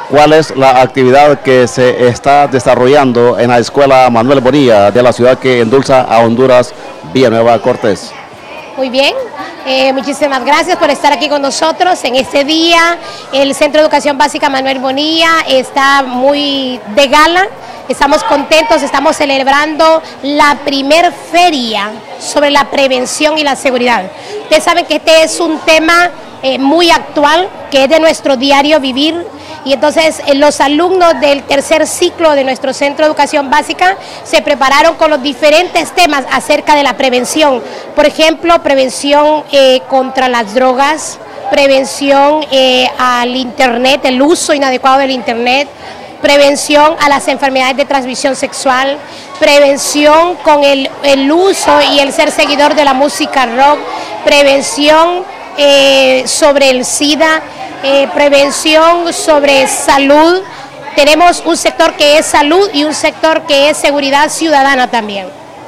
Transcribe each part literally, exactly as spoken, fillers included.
¿Cuál es la actividad que se está desarrollando en la Escuela Manuel Bonilla de la ciudad que endulza a Honduras, Villanueva Cortés? Muy bien, eh, muchísimas gracias por estar aquí con nosotros en este día. El Centro de Educación Básica Manuel Bonilla está muy de gala, estamos contentos, estamos celebrando la primer feria sobre la prevención y la seguridad. Ustedes saben que este es un tema eh, muy actual, que es de nuestro diario vivir. Y entonces eh, los alumnos del tercer ciclo de nuestro Centro de Educación Básica se prepararon con los diferentes temas acerca de la prevención. Por ejemplo, prevención eh, contra las drogas, prevención eh, al Internet, el uso inadecuado del Internet, prevención a las enfermedades de transmisión sexual, prevención con el, el uso y el ser seguidor de la música rock, prevención eh, sobre el SIDA, Eh, prevención sobre salud. Tenemos un sector que es salud y un sector que es seguridad ciudadana también.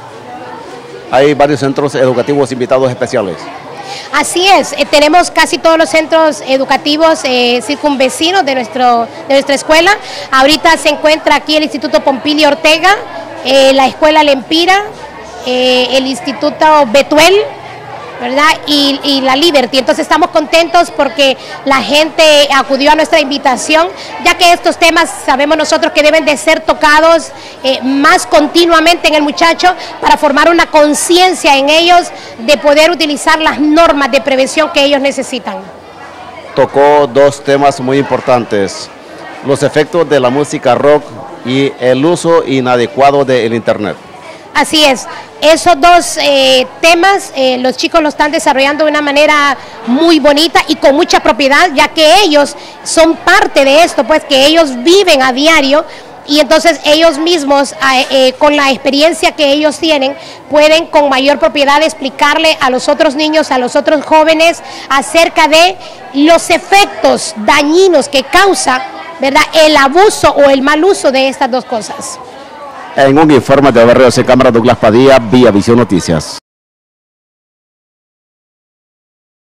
Hay varios centros educativos invitados especiales. Así es, eh, tenemos casi todos los centros educativos eh, circunvecinos de, nuestro, de nuestra escuela. Ahorita se encuentra aquí el Instituto Pompilio Ortega, eh, la Escuela Lempira, eh, el Instituto Betuel, ¿verdad? Y, y la Liberty. Entonces estamos contentos porque la gente acudió a nuestra invitación, ya que estos temas sabemos nosotros que deben de ser tocados eh, más continuamente en el muchacho para formar una conciencia en ellos de poder utilizar las normas de prevención que ellos necesitan. Tocó dos temas muy importantes: los efectos de la música rock y el uso inadecuado del Internet. Así es, esos dos eh, temas eh, los chicos lo están desarrollando de una manera muy bonita y con mucha propiedad, ya que ellos son parte de esto, pues que ellos viven a diario y entonces ellos mismos, eh, eh, con la experiencia que ellos tienen, pueden con mayor propiedad explicarle a los otros niños, a los otros jóvenes, acerca de los efectos dañinos que causa, ¿verdad?, el abuso o el mal uso de estas dos cosas. En un informe de R C Cámara, Douglas Padilla, Vía Visión Noticias.